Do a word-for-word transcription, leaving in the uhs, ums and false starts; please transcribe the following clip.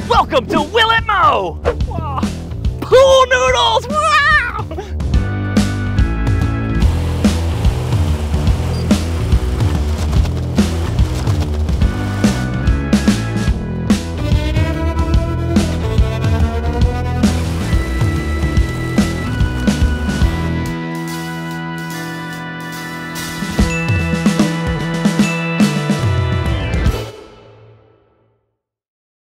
Welcome to Will It Mow! Pool noodles! Woo!